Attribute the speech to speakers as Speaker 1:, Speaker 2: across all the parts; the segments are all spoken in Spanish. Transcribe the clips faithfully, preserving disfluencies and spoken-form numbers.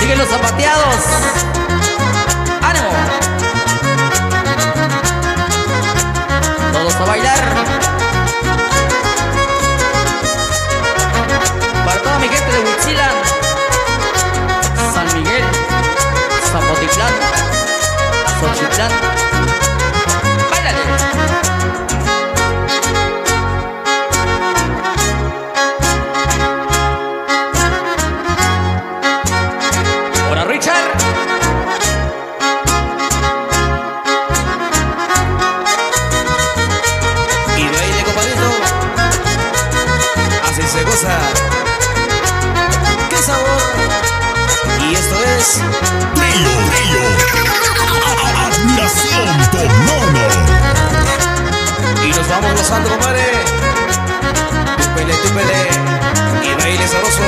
Speaker 1: siguen los zapateados. ¡Ánimo! Todos a bailar. Para toda mi gente de Huitzilan, San Miguel, Zapotitlán, Xochitlán. ¡Báilale! ¡Hola, Richard!
Speaker 2: Y baile, compadrito. Así se goza. ¡Qué sabor! Y esto es
Speaker 3: Trío, trío. Admiración con Nono.
Speaker 2: y nos vamos gozando, compadre. Túpele, túpele. Y baile sabroso.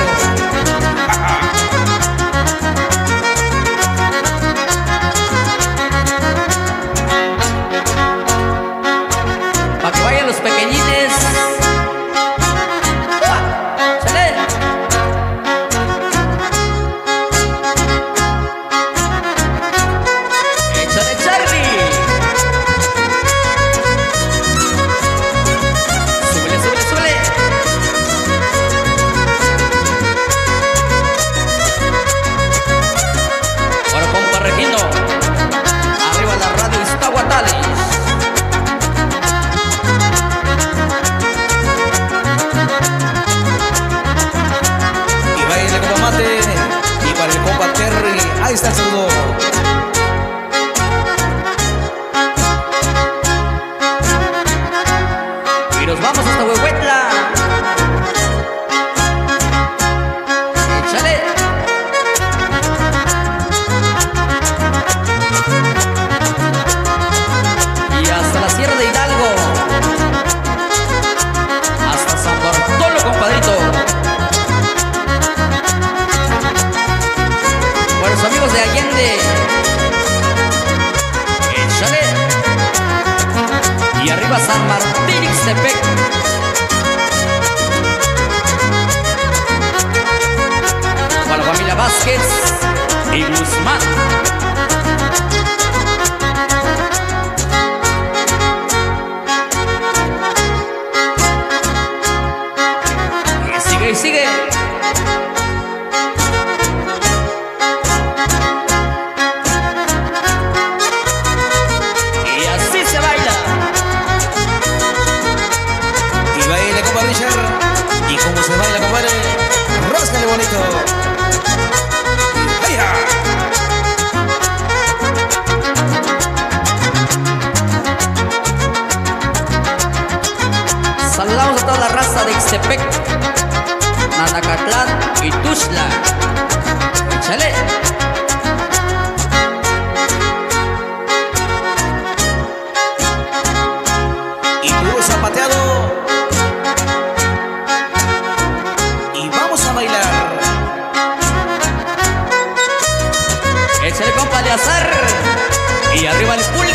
Speaker 1: Para que vayan los pequeñines. ¡Ah! ¡Sale! ¡Échale, Charlie! ¡Súbele, súbele, súbele! Ahora, compa Regino. Arriba la radio Iztahuatales.
Speaker 2: Y baile, compa Mate. Y para el compa Terry. Ahí está el saludo.
Speaker 1: Y nos vamos hasta Huehuetla. Échale. Y hasta la Sierra de Hidalgo. Hasta San Bartolo, compadrito. Buenos amigos de Allende. Échale. Y arriba San Martín Ixtepec. Para la familia Vázquez y Guzmán. Y sigue y sigue. Y así se baila.
Speaker 2: Y baile, compa Richard. Y como se baila, compadre. Ráscale bonito. ¡Ay, ja!
Speaker 1: Saludamos a toda la raza de Ixtepec, Nanacatlán y Tuxtla. Échale.
Speaker 2: Y puro zapateado. Y vamos a bailar.
Speaker 1: Échale, compa de azar. Y arriba el pulpo.